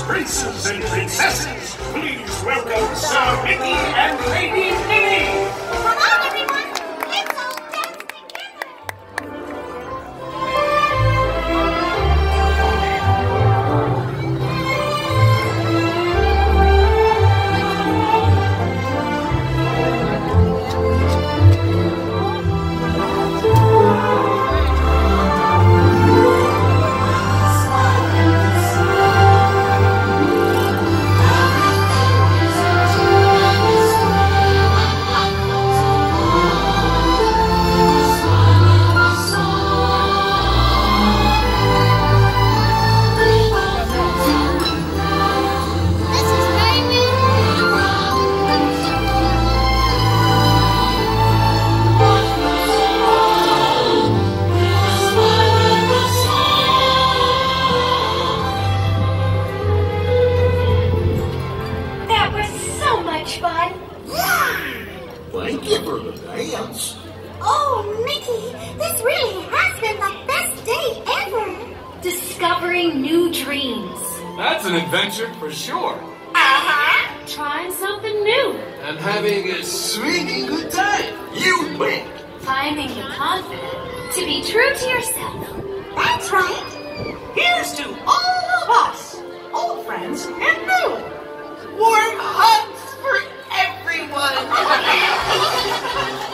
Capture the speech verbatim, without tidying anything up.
princes and princesses, please welcome Sir Mickey and Lady Minnie! Come on, everyone! Let's all dance together! Fun. Thank you for the dance. Oh, Mickey, this really has been the best day ever. Discovering new dreams. That's an adventure for sure. Uh-huh. Trying something new. And having a swinging good time. You win. Finding the confidence to be true to yourself. That's right. Here's to all of us, old friends and new. Warm hugs for everyone.